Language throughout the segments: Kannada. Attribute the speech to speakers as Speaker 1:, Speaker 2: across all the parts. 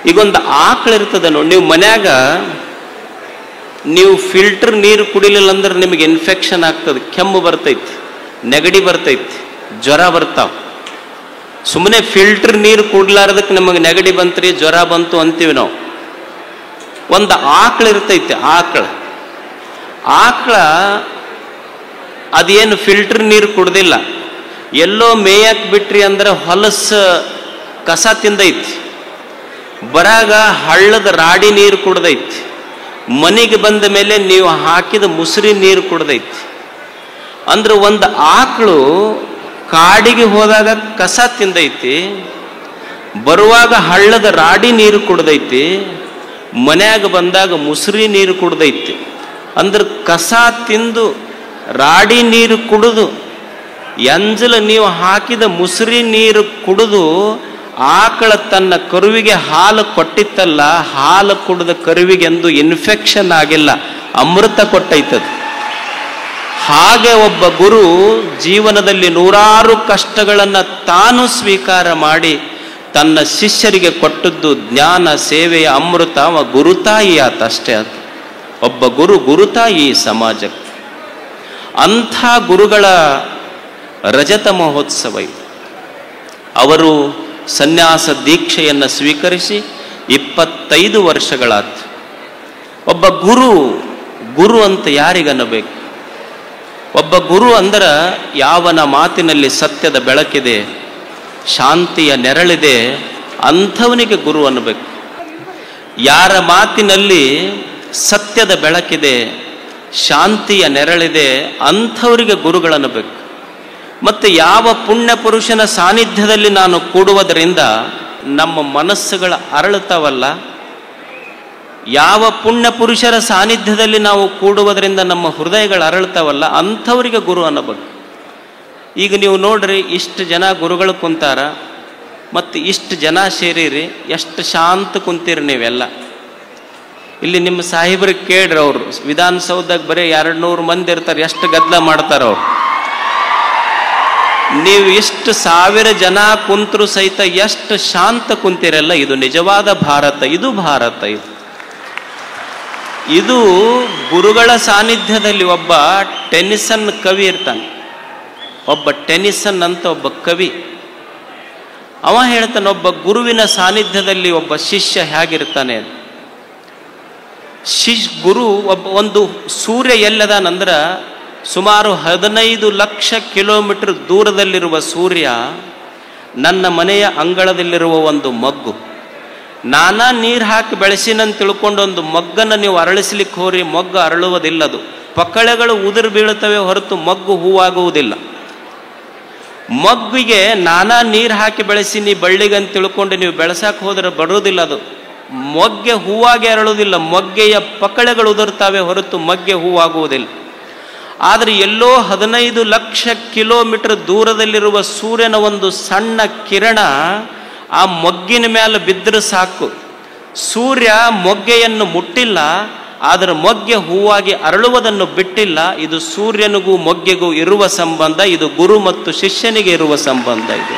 Speaker 1: ಈಗೊಂದು ಆಕಳು ಇರ್ತದೆ ನೋಡಿ, ನೀವು ಮನ್ಯಾಗ ನೀವು ಫಿಲ್ಟರ್ ನೀರು ಕುಡಿಲಿಲ್ಲ ಅಂದ್ರೆ ನಿಮಗೆ ಇನ್ಫೆಕ್ಷನ್ ಆಗ್ತದೆ, ಕೆಮ್ಮು ಬರ್ತೈತಿ, ನೆಗಡಿ ಬರ್ತೈತಿ, ಜ್ವರ ಬರ್ತಾವ. ಸುಮ್ಮನೆ ಫಿಲ್ಟರ್ ನೀರು ಕುಡ್ಲಾರ್ದಕ್ಕೆ ನಮಗೆ ನೆಗಡಿ ಬಂತ್ರಿ, ಜ್ವರ ಬಂತು ಅಂತೀವಿ ನಾವು. ಒಂದು ಆಕಳು ಇರ್ತೈತಿ, ಆಕಳ ಅದೇನು ಫಿಲ್ಟರ್ ನೀರು ಕುಡ್ದಿಲ್ಲ, ಎಲ್ಲೋ ಮೇಯಕ್ಕೆ ಬಿಟ್ರಿ ಅಂದ್ರೆ ಹೊಲಸು ಕಸ ತಿಂದೈತಿ, ಬರಾಗ ಹಳ್ಳದ ರಾಡಿ ನೀರು ಕುಡ್ದೈತಿ, ಮನೆಗೆ ಬಂದ ಮೇಲೆ ನೀವು ಹಾಕಿದ ಮುಸುರಿ ನೀರು ಕುಡ್ದೈತಿ. ಅಂದ್ರೆ ಒಂದು ಆಕಳು ಕಾಡಿಗೆ ಹೋದಾಗ ಕಸ ತಿಂದೈತಿ, ಬರುವಾಗ ಹಳ್ಳದ ರಾಡಿ ನೀರು ಕುಡ್ದೈತಿ, ಮನ್ಯಾಗ ಬಂದಾಗ ಮುಸುರಿ ನೀರು ಕುಡ್ದೈತಿ. ಅಂದ್ರೆ ಕಸ ತಿಂದು ರಾಡಿ ನೀರು ಕುಡಿದು ಎಂಜಲು ನೀವು ಹಾಕಿದ ಮುಸುರಿ ನೀರು ಕುಡಿದು ಆಕಳ ತನ್ನ ಕರುವಿಗೆ ಹಾಲು ಕೊಟ್ಟಿತ್ತಲ್ಲ, ಹಾಲು ಕುಡಿದ ಕರುವಿಗೆ ಎಂದು ಇನ್ಫೆಕ್ಷನ್ ಆಗಿಲ್ಲ, ಅಮೃತ ಕೊಟ್ಟೈತದ. ಹಾಗೆ ಒಬ್ಬ ಗುರು ಜೀವನದಲ್ಲಿ ನೂರಾರು ಕಷ್ಟಗಳನ್ನು ತಾನು ಸ್ವೀಕಾರ ಮಾಡಿ ತನ್ನ ಶಿಷ್ಯರಿಗೆ ಕೊಟ್ಟದ್ದು ಜ್ಞಾನ ಸೇವೆಯ ಅಮೃತ. ಅವ ಗುರುತಾಯಿ ಆತ, ಅಷ್ಟೇ ಆತ. ಒಬ್ಬ ಗುರುತಾಯಿ ಸಮಾಜಕ್ಕೆ. ಅಂಥ ಗುರುಗಳ ರಜತ ಮಹೋತ್ಸವ ಇದು. ಅವರು ಸನ್ಯಾಸ ದೀಕ್ಷೆಯನ್ನು ಸ್ವೀಕರಿಸಿ 25 ವರ್ಷಗಳಾಯ್ತು. ಒಬ್ಬ ಗುರು ಅಂತ ಯಾರಿಗನ್ನಬೇಕು? ಒಬ್ಬ ಗುರು ಅಂದ್ರೆ ಯಾವನ ಮಾತಿನಲ್ಲಿ ಸತ್ಯದ ಬೆಳಕಿದೆ, ಶಾಂತಿಯ ನೆರಳಿದೆ, ಅಂಥವನಿಗೆ ಗುರು ಅನ್ನಬೇಕು. ಯಾರ ಮಾತಿನಲ್ಲಿ ಸತ್ಯದ ಬೆಳಕಿದೆ, ಶಾಂತಿಯ ನೆರಳಿದೆ, ಅಂಥವರಿಗೆ ಗುರುಗಳನ್ನಬೇಕು. ಮತ್ತು ಯಾವ ಪುಣ್ಯ ಪುರುಷನ ಸಾನ್ನಿಧ್ಯದಲ್ಲಿ ನಾನು ಕೂಡುವುದರಿಂದ ನಮ್ಮ ಮನಸ್ಸುಗಳ ಅರಳುತ್ತವಲ್ಲ, ಯಾವ ಪುಣ್ಯ ಪುರುಷರ ಸಾನ್ನಿಧ್ಯದಲ್ಲಿ ನಾವು ಕೂಡುವುದರಿಂದ ನಮ್ಮ ಹೃದಯಗಳು ಅರಳುತ್ತವಲ್ಲ, ಅಂಥವರಿಗೆ ಗುರು ಅನ್ನಬೇಕು. ಈಗ ನೀವು ನೋಡ್ರಿ, ಇಷ್ಟು ಜನ ಗುರುಗಳು ಕುಂತಾರ, ಮತ್ತು ಇಷ್ಟು ಜನ ಸೇರಿರಿ, ಎಷ್ಟು ಶಾಂತ ಕುಂತೀರಿ ನೀವೆಲ್ಲ. ಇಲ್ಲಿ ನಿಮ್ಮ ಸಾಹೇಬ್ರಿಗೆ ಕೇಳ್ರಿ, ಅವರು ವಿಧಾನಸೌಧದಾಗ ಬರೀ 200 ಮಂದಿ ಇರ್ತಾರೆ, ಎಷ್ಟು ಗದ್ದಲ ಮಾಡ್ತಾರೆ ಅವ್ರು. ನೀವು ಎಷ್ಟು 1000 ಜನ ಕುಂತರು ಸಹಿತ ಎಷ್ಟು ಶಾಂತ ಕುಂತಿರಲ್ಲ. ಇದು ನಿಜವಾದ ಭಾರತ, ಇದು ಭಾರತ. ಇದು ಗುರುಗಳ ಸಾನ್ನಿಧ್ಯದಲ್ಲಿ ಒಬ್ಬ ಟೆನಿಸನ್ ಕವಿ ಇರ್ತಾನೆ. ಒಬ್ಬ ಟೆನಿಸನ್ ಅಂತ ಒಬ್ಬ ಕವಿ, ಅವ ಹೇಳ್ತಾನೆ, ಒಬ್ಬ ಗುರುವಿನ ಸಾನ್ನಿಧ್ಯದಲ್ಲಿ ಒಬ್ಬ ಶಿಷ್ಯ ಹೇಗಿರ್ತಾನೆ. ಗುರು ಒಂದು ಸೂರ್ಯ ಎಲ್ಲದಾನಂದ್ರೆ ಸುಮಾರು 15 ಲಕ್ಷ ಕಿಲೋಮೀಟರ್ ದೂರದಲ್ಲಿರುವ ಸೂರ್ಯ ನನ್ನ ಮನೆಯ ಅಂಗಳದಲ್ಲಿರುವ ಒಂದು ಮಗ್ಗು. ನಾನಾ ನೀರು ಹಾಕಿ ಬೆಳೆಸಿನಂತ ತಿಳ್ಕೊಂಡು ಒಂದು ಮಗ್ಗನ್ನು ನೀವು ಅರಳಿಸ್ಲಿಕ್ಕೆ ಹೋರಿ, ಮೊಗ್ಗು ಅರಳುವುದಿಲ್ಲದು. ಪಕ್ಕಳೆಗಳು ಉದುರು ಬೀಳುತ್ತವೆ ಹೊರತು ಮಗ್ಗು ಹೂವಾಗುವುದಿಲ್ಲ. ಮಗ್ಗಿಗೆ ನಾನಾ ನೀರು ಹಾಕಿ ಬೆಳೆಸಿ ನೀವು ಬಳ್ಳಿಗಂತ ತಿಳ್ಕೊಂಡು ನೀವು ಬೆಳೆಸಕ್ಕೆ ಹೋದ್ರೆ ಬರುವುದಿಲ್ಲ, ಅದು ಮೊಗ್ಗೆ ಹೂವಾಗಿ ಅರಳುವುದಿಲ್ಲ. ಮೊಗ್ಗೆಯ ಪಕ್ಕಳೆಗಳು ಉದುರ್ತಾವೆ ಹೊರತು ಮೊಗ್ಗೆ ಹೂವಾಗುವುದಿಲ್ಲ. ಆದರೆ ಎಲ್ಲೋ 15 ಲಕ್ಷ ಕಿಲೋಮೀಟರ್ ದೂರದಲ್ಲಿರುವ ಸೂರ್ಯನ ಒಂದು ಸಣ್ಣ ಕಿರಣ ಆ ಮೊಗ್ಗಿನ ಮೇಲೆ ಬಿದ್ದರೆ ಸಾಕು. ಸೂರ್ಯ ಮೊಗ್ಗೆಯನ್ನು ಮುಟ್ಟಿಲ್ಲ, ಆದರೆ ಮೊಗ್ಗೆ ಹೂವಾಗಿ ಅರಳುವುದನ್ನು ಬಿಟ್ಟಿಲ್ಲ. ಇದು ಸೂರ್ಯನಿಗೂ ಮೊಗ್ಗೆಗೂ ಇರುವ ಸಂಬಂಧ, ಇದು ಗುರು ಮತ್ತು ಶಿಷ್ಯನಿಗೆ ಇರುವ ಸಂಬಂಧ. ಇದು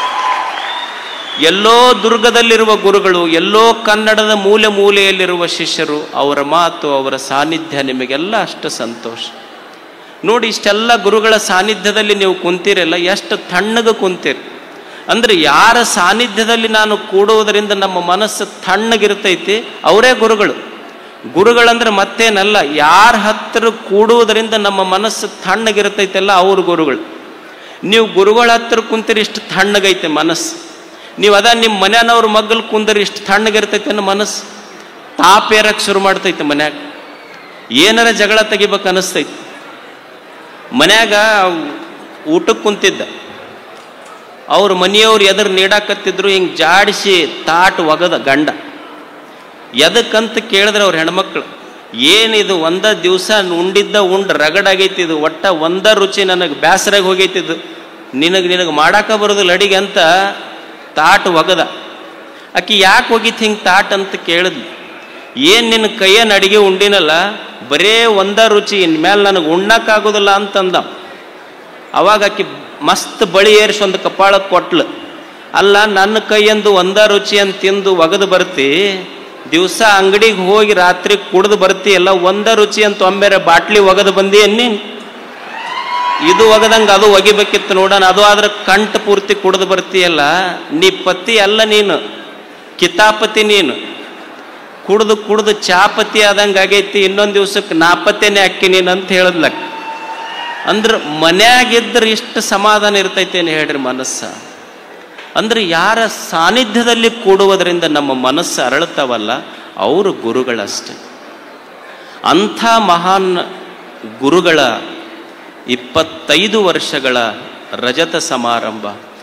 Speaker 1: ಎಲ್ಲೋ ದುರ್ಗದಲ್ಲಿರುವ ಗುರುಗಳು, ಎಲ್ಲೋ ಕನ್ನಡದ ಮೂಲೆ ಮೂಲೆಯಲ್ಲಿರುವ ಶಿಷ್ಯರು, ಅವರ ಮಾತು, ಅವರ ಸಾನ್ನಿಧ್ಯ ನಿಮಗೆಲ್ಲ ಅಷ್ಟು ಸಂತೋಷ. ನೋಡಿ, ಇಷ್ಟೆಲ್ಲ ಗುರುಗಳ ಸಾನ್ನಿಧ್ಯದಲ್ಲಿ ನೀವು ಕುಂತೀರಲ್ಲ, ಎಷ್ಟು ತಣ್ಣಗೆ ಕುಂತೀರಿ. ಅಂದರೆ ಯಾರ ಸಾನ್ನಿಧ್ಯದಲ್ಲಿ ನಾನು ಕೂಡುವುದರಿಂದ ನಮ್ಮ ಮನಸ್ಸು ತಣ್ಣಗಿರ್ತೈತಿ, ಅವರೇ ಗುರುಗಳು. ಗುರುಗಳಂದ್ರೆ ಮತ್ತೇನಲ್ಲ, ಯಾರ ಹತ್ತಿರ ಕೂಡುವುದರಿಂದ ನಮ್ಮ ಮನಸ್ಸು ತಣ್ಣಗಿರ್ತೈತಲ್ಲ, ಅವ್ರ ಗುರುಗಳು. ನೀವು ಗುರುಗಳ ಹತ್ತಿರ ಕುಂತೀರಿ, ಇಷ್ಟು ತಣ್ಣಗೈತೆ ಮನಸ್ಸು. ನೀವು ನಿಮ್ಮ ಮನ್ಯಾನವ್ರ ಮಗ್ಗಲ್ ಕುಂದರಿ ಇಷ್ಟು ತಣ್ಣಗಿರ್ತೈತೆ ಅನ್ನೋ ಮನಸ್ಸು. ತಾಪೇರಕ್ಕೆ ಶುರು ಮಾಡ್ತೈತೆ ಮನ್ಯಾಗ, ಏನಾರ ಜಗಳ ತೆಗಿಬೇಕು ಅನ್ನಿಸ್ತೈತಿ. ಮನ್ಯಾಗ ಊಟಕ್ಕೆ ಕುಂತಿದ್ದ, ಅವ್ರ ಮನೆಯವ್ರು ಎದುರು ನೀಡಾಕತ್ತಿದ್ರು, ಹಿಂಗೆ ಜಾಡಿಸಿ ತಾಟು ಒಗದ ಗಂಡ. ಎದಕ್ಕಂತ ಕೇಳಿದ್ರೆ ಅವ್ರ ಹೆಣ್ಮಕ್ಳು, ಏನಿದು ಒಂದ ದಿವಸ ಉಂಡು ರಗಡಾಗೈತಿ, ಇದು ಒಟ್ಟ ಒಂದ ರುಚಿ, ನನಗೆ ಬೇಸರಾಗಿ ಹೋಗೈತಿದ್ದು, ನಿನಗೆ ಮಾಡಾಕ ಬರೋದಿಲ್ಲ ಅಡಿಗೆ ಅಂತ ತಾಟು ಒಗದ. ಆಕಿ ಯಾಕೆ ಹೋಗಿತ್ತು ಹಿಂಗೆ ತಾಟ್ ಅಂತ ಕೇಳಿದ್ಲು. ಏನು ನಿನ್ನ ಕೈಯನ್ನು ಅಡಿಗೆ ಉಂಡಿನಲ್ಲ, ಬರೇ ಒಂದ ರುಚಿ, ಇನ್ಮೇಲೆ ನನಗೆ ಉಣ್ಣಕ್ಕಾಗೋದಿಲ್ಲ ಅಂತಂದ. ಅವಾಗ ಆಕಿ ಮಸ್ತ್ ಬಳಿ ಏರಿಸಿ ಒಂದು ಕಪಾಳಕ್ಕೆ ಕೊಟ್ಲು. ಅಲ್ಲ ನನ್ನ ಕೈಯಂದು ಒಂದ ರುಚಿ ಅಂತ ತಿಂದು ಒಗದು ಬರ್ತಿ, ದಿವಸ ಅಂಗಡಿಗೆ ಹೋಗಿ ರಾತ್ರಿ ಕುಡ್ದು ಬರ್ತೀಯಲ್ಲ, ಒಂದ ರುಚಿ ಅಂತ ಒಮ್ಮೆರೆ ಬಾಟ್ಲಿ ಒಗದು ಬಂದಿ ನೀನು. ಇದು ಒಗದಂಗೆ ಅದು ಒಗಿಬೇಕಿತ್ತು ನೋಡೋಣ. ಅದು ಆದ್ರೆ ಕಂಠ ಪೂರ್ತಿ ಕುಡ್ದು ಬರ್ತೀಯಲ್ಲ, ನೀ ಪತಿ ಅಲ್ಲ, ನೀನು ಕಿತಾಪತಿ. ನೀನು ಕುಡ್ದು ಚಾಪತಿ ಆದಂಗೆ ಆಗೈತಿ, ಇನ್ನೊಂದು ದಿವ್ಸಕ್ಕೆ ನಾಪತ್ತೇನೆ ಅಕ್ಕಿ ನೀನು ಅಂತ ಹೇಳಿದ್ಲಕ್ಕ. ಅಂದ್ರೆ ಮನ್ಯಾಗಿದ್ರೆ ಇಷ್ಟು ಸಮಾಧಾನ ಇರ್ತೈತೇನು ಹೇಳ್ರಿ ಮನಸ್ಸ? ಅಂದ್ರೆ ಯಾರ ಸಾನ್ನಿಧ್ಯದಲ್ಲಿ ಕೂಡುವುದರಿಂದ ನಮ್ಮ ಮನಸ್ಸು ಅರಳುತ್ತವಲ್ಲ, ಅವರು ಗುರುಗಳಷ್ಟೆ. ಅಂಥ ಮಹಾನ್ ಗುರುಗಳ 25 ವರ್ಷಗಳ ರಜತ ಸಮಾರಂಭ